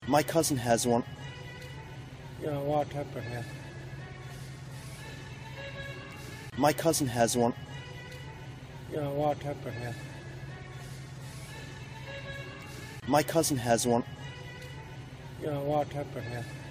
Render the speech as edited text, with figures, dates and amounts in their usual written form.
My cousin has one. Yeah, what happened here? My cousin has one. Yeah, what happened here? My cousin has one. Yeah, what happened here?